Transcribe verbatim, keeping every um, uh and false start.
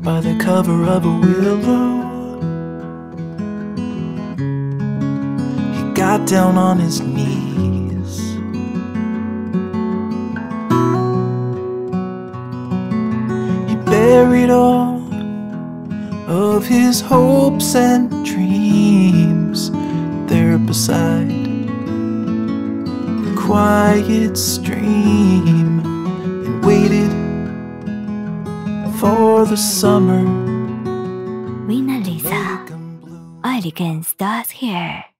by the cover of a willow. He got down on his knees. He buried all of his hopes and dreams there beside the quiet stream, and waited for the summer. Venalisa, elegant stars here.